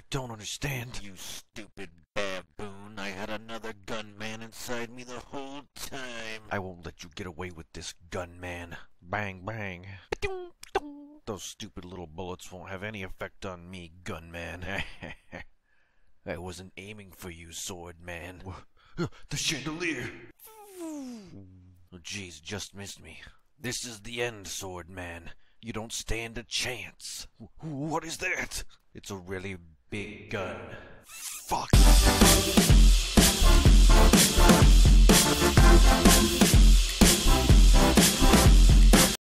don't understand. You stupid baboon. I had another gunman inside me the whole time. I won't let you get away with this, gunman. Bang, bang. Those stupid little bullets won't have any effect on me, gunman. I wasn't aiming for you, sword man. The chandelier! Oh, jeez, just missed me. This is the end, sword man. You don't stand a chance. What is that? It's a really big gun. Fuck!